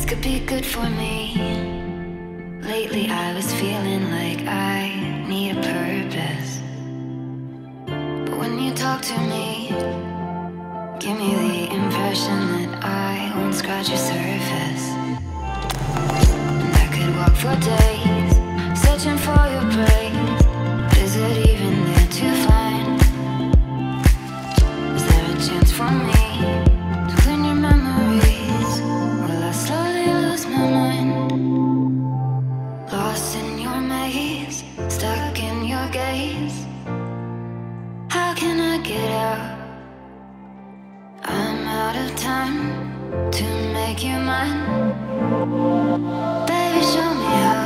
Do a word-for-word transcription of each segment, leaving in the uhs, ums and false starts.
could be good for me. Lately I was feeling like I need a purpose, but when you talk to me, give me the impression that I won't scratch your surface. And I could walk for days, searching for your praise. Is it even there to find? Is there a chance for me to clean your memories? Will I slowly lose my mind? Lost in your maze, stuck in your gaze. How can I get out? I'm out of time to make you mine. Baby, show me how.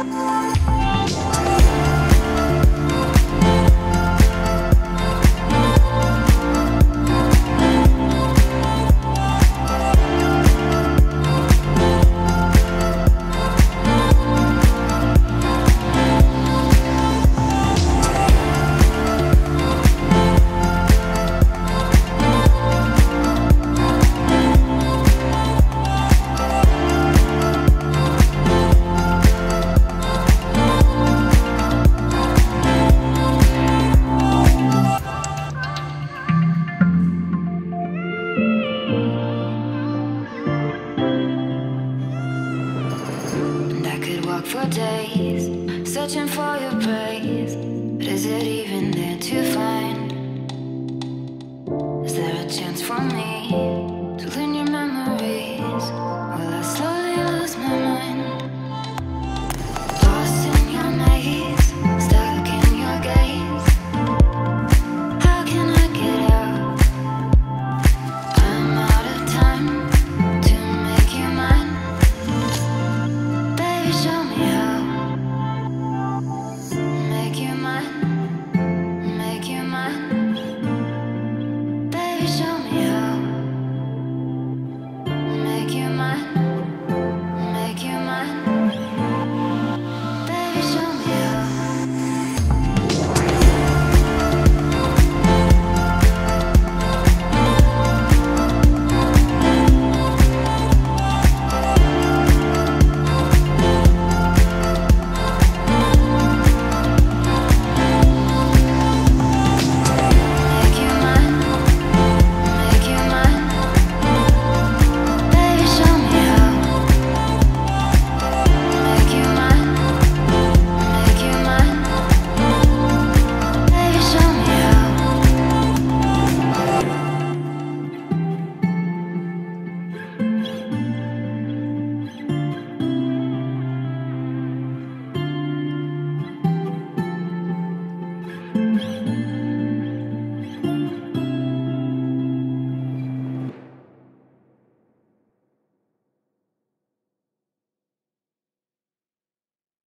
For days, searching for your praise, but is it even there to find? Is there a chance for me